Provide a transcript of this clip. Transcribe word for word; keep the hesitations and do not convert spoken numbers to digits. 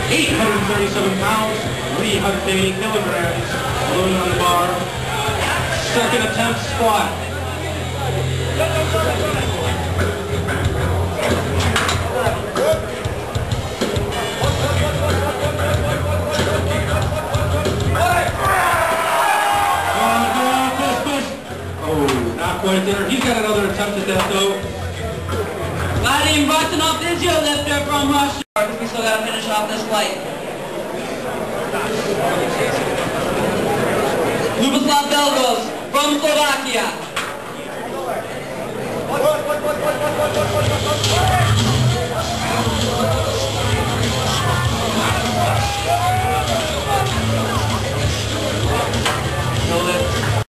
eight hundred thirty-seven pounds, three hundred eighty kilograms, loaded on the bar. Second attempt squat. Not quite there. He's got another attempt at that though. Gliding busting off this heel lifter from Russia. We still gotta finish off this flight. Luboslav Velgos from Slovakia.